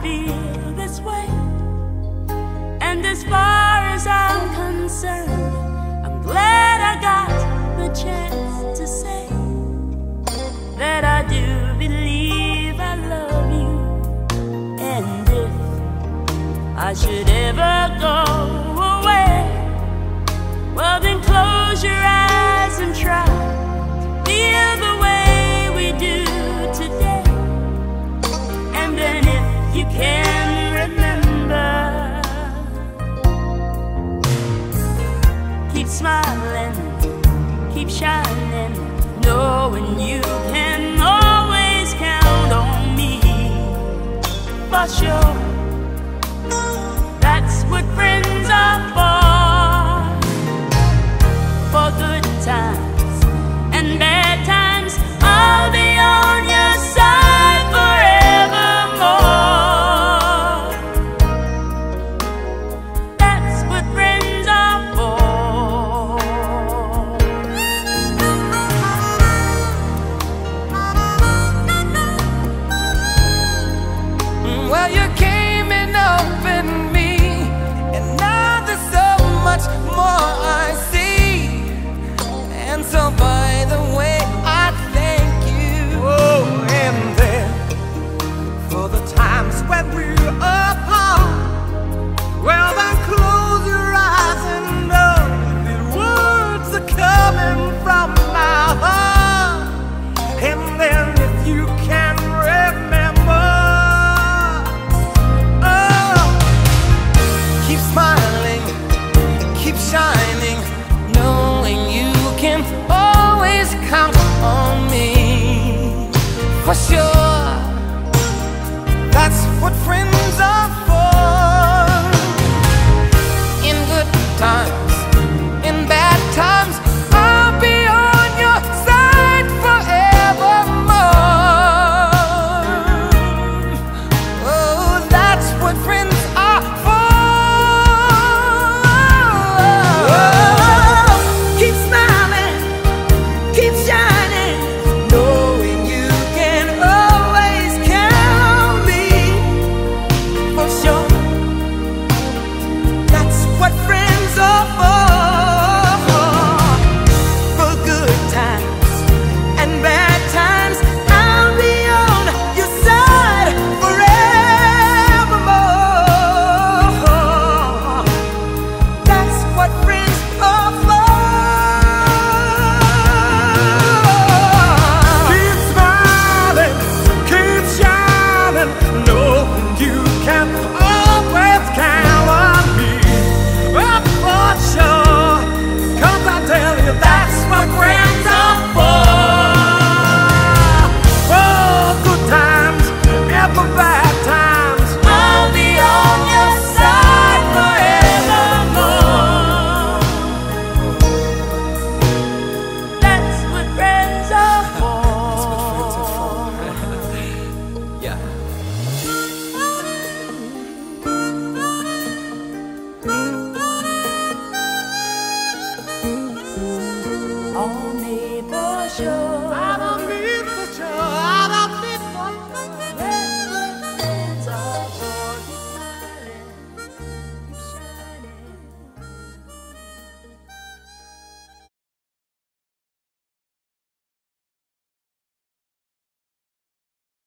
feel this way. And as far as I'm concerned, I'm glad I got the chance to say that I do believe I love you. And if I should ever go away, well then close your eyes and try to feel the way we do today. And then if you can remember, keep smiling, keep shining, knowing you can always count on me. For sure, that's what friends are for good times and bad times. I'll be on your side forevermore. That's what friends are for. Well, you came and opened me, and now there's so much more I see. And so by the way, I thank you. Oh, and then for the times when we're apart, well then close your eyes and know the words are coming from my heart. And then if you can remember, oh, Keep smiling, keep shining, knowing you can always count on me. For sure, that's what friends are for. In good times, in bad times, I'll be on your side forevermore. Oh, that's what friends are for. keep smiling, keep shining, knowing you can always count on me. For sure, That's what friends are for good times and bad times. I'll be on your side forevermore. That's what friends are for. Keep smiling, keep shining, knowing you can always count on me. But for sure, 'cause I tell you that's what friends are for. For good times and for bad times, I'll be on your side forevermore. That's what friends are for. yeah. On Neighbor Show.